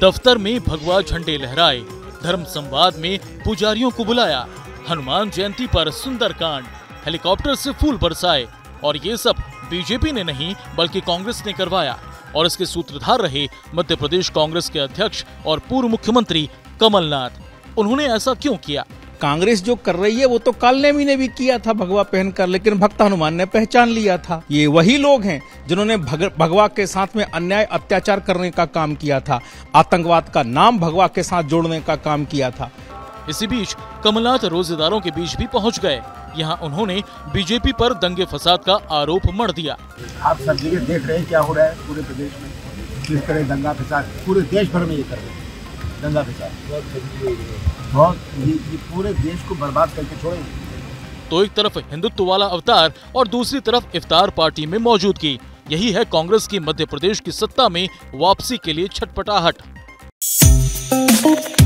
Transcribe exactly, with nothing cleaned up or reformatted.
दफ्तर में भगवा झंडे लहराए, धर्म संवाद में पुजारियों को बुलाया, हनुमान जयंती पर सुंदरकांड, हेलीकॉप्टर से फूल बरसाए। और ये सब बीजेपी ने नहीं बल्कि कांग्रेस ने करवाया। और इसके सूत्रधार रहे मध्य प्रदेश कांग्रेस के अध्यक्ष और पूर्व मुख्यमंत्री कमलनाथ। उन्होंने ऐसा क्यों किया? कांग्रेस जो कर रही है वो तो काल नेमी ने भी किया था भगवा पहनकर, लेकिन भक्त हनुमान ने पहचान लिया था। ये वही लोग हैं जिन्होंने भग, भगवा के साथ में अन्याय अत्याचार करने का काम किया था, आतंकवाद का नाम भगवा के साथ जोड़ने का काम किया था। इसी बीच कमलनाथ रोजेदारों के बीच भी पहुंच गए। यहाँ उन्होंने बीजेपी पर दंगे फसाद का आरोप मढ़ दिया। आप सब जगह देख रहे हैं क्या हो रहा है पूरे प्रदेश में, किस तरह दंगा फसाद पूरे देश भर में ये कर रहे हैं। दंगा फसाद बहुत ये, ये पूरे देश को बर्बाद करके छोड़ेंगे। तो एक तरफ हिंदुत्व वाला अवतार और दूसरी तरफ इफ्तार पार्टी में मौजूदगी। यही है कांग्रेस की मध्य प्रदेश की सत्ता में वापसी के लिए छटपटाहट।